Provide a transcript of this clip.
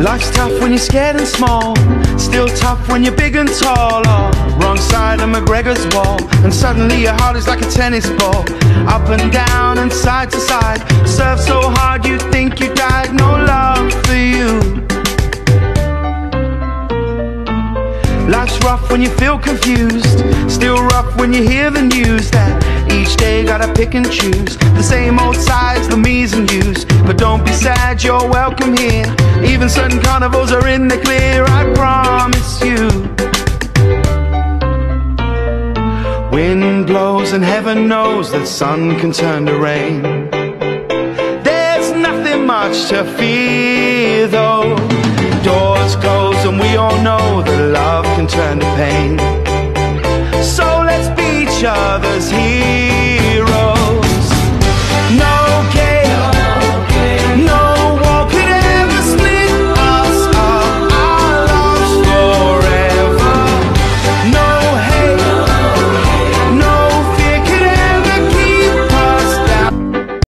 Life's tough when you're scared and small, still tough when you're big and tall. Oh, wrong side of McGregor's wall, and suddenly your heart is like a tennis ball. Up and down and side to side, serve so hard you think you died. No love for you. Life's rough when you feel confused, still rough when you hear the news that each day gotta pick and choose the same old sides, the me's and you's. But don't be sad, you're welcome here. Even certain carnivals are in the clear, I promise you. Wind blows and heaven knows that sun can turn to rain. There's nothing much to fear though. Doors close and we all know that love can turn to pain. So let's be each other's heroes.